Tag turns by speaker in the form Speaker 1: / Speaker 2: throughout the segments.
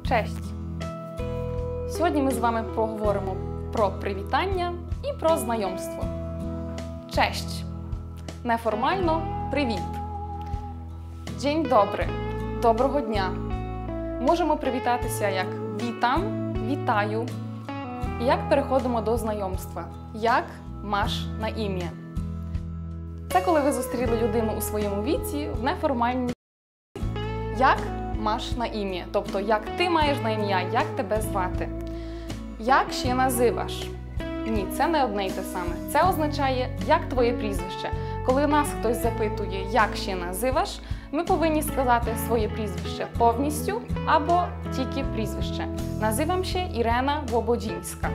Speaker 1: Cześć! Сьогодні ми з вами поговоримо про привітання і про знайомство. Cześć. Неформально привіт. Dzień dobry. Доброго дня. Можемо привітатися як witam, вітаю. І як переходимо до знайомства. Як masz на ім'я. Це коли ви зустріли людину у своєму віці в неформальній. Як masz на ім'я, тобто як ти маєш на ім'я, як тебе звати. Як ще називаш? Ні, це не одне й те саме. Це означає, як твоє прізвище. Коли нас хтось запитує, як ще називаш, ми повинні сказати своє прізвище повністю або тільки прізвище. Називам się Ірена Вободзінська.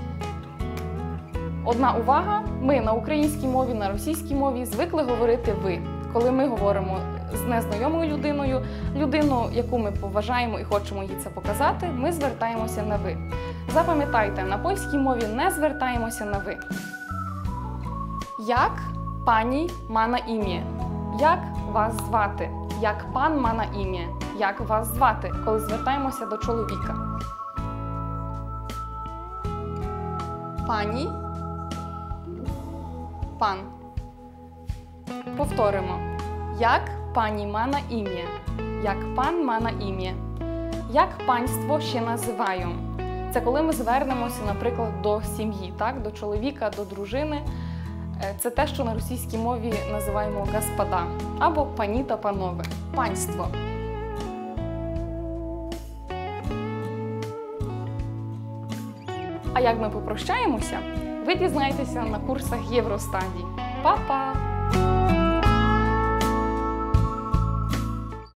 Speaker 1: Одна увага, ми на українській мові, на російській мові звикли говорити «ви». Коли ми говоримо з незнайомою людиною, людину, яку ми поважаємо і хочемо їй це показати, ми звертаємося на «ви». Запам'ятайте, на польській мові не звертаємося на «ви». Як пані ма на ім'я? Як вас звати? Як пан ма на ім'я? Як вас звати, коли звертаємося до чоловіка? Пані, пан. Повторимо. Як пані ма на ім'я? Як пан ма на ім'я? Як панство ще називаю? Це коли ми звернемося, наприклад, до сім'ї, так? До чоловіка, до дружини. Це те, що на російській мові називаємо «господа» або «пані та панове» – панство. А як ми попрощаємося, ви дізнаєтеся на курсах Євростаді. Па-па!